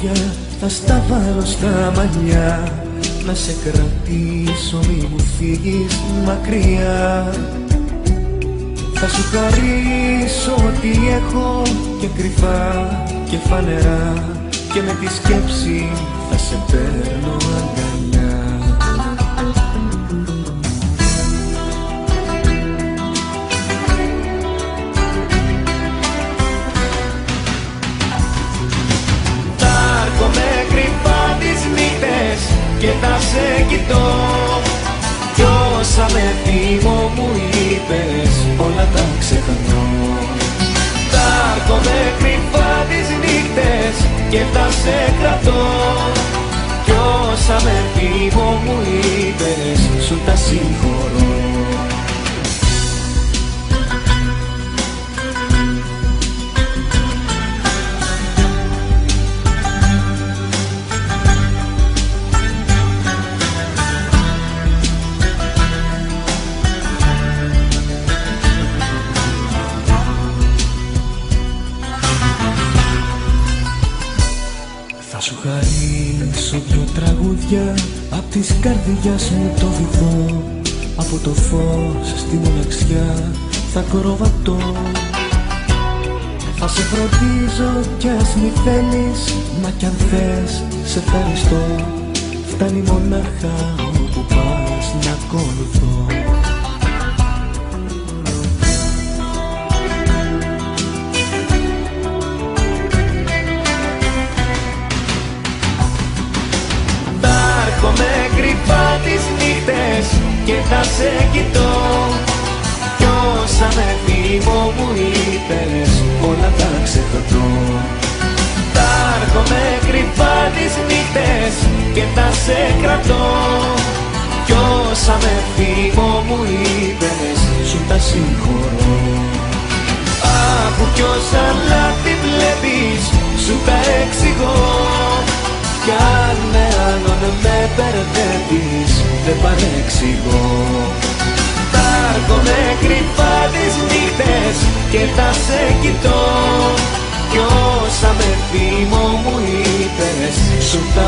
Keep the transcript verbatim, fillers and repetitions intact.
τραγούδια θα στα βάλω στα μαλλιά, να σε κρατήσω μη μου φύγεις μακριά. Θα σου χαρίσω ό,τι έχω και κρυφά και φανερά, και με τη σκέψη θα σε παίρνω αγκαλιά. Θα έρχομαι κρυφά τις νύχτες και θα σε κοιτώ, κι όσα με θύμω μου είπες όλα τα ξεχνώ. Θα έρχομαι κρυφά τις νύχτες και θα σε κρατώ, κι όσα με θύμω μου είπες σου τα συγχωρώ. Θα σου χαρίσω δυο τραγούδια απ' της καρδιάς μου το βυθό, από το φως στη μοναξιά θα κοροβατώ. Θα σε φροντίζω κι ας μη θέλεις, μα κι αν θες σε ευχαριστώ. Φτάνει μονάχα όπου πας να ακολουθώ. Με κρυφά τις νύχτες και θα σε κοιτώ, κι όσα με θύμω μου είπες όλα τα ξεχνώ. Θα έρχομαι κρυφά τις νύχτες και θα σε κρατώ, κι όσα με θύμω μου είπες σου τα συγχωρώ. Άκου κι όσα λάθη βλέπεις σου τα εξηγώ, κι αν με άλλον με μπερδεύεις δεν παρεξηγώ. Θα έρχομαι κρυφά τις νύχτες και θα σε κοιτώ, κι όσα με θύμω μου είπες σου τα